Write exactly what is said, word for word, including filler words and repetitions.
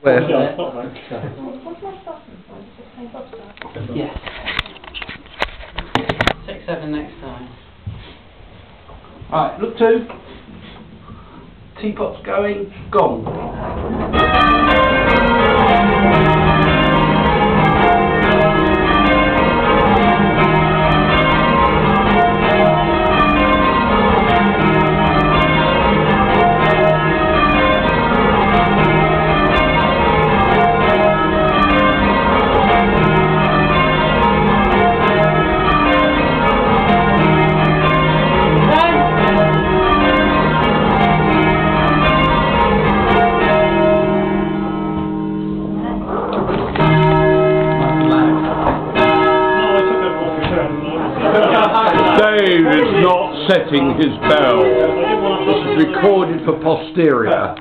Where? Yes. Six, seven next time. Alright, look two. Teapot's going, gong. Dave is not setting his bell. This is recorded for posterior.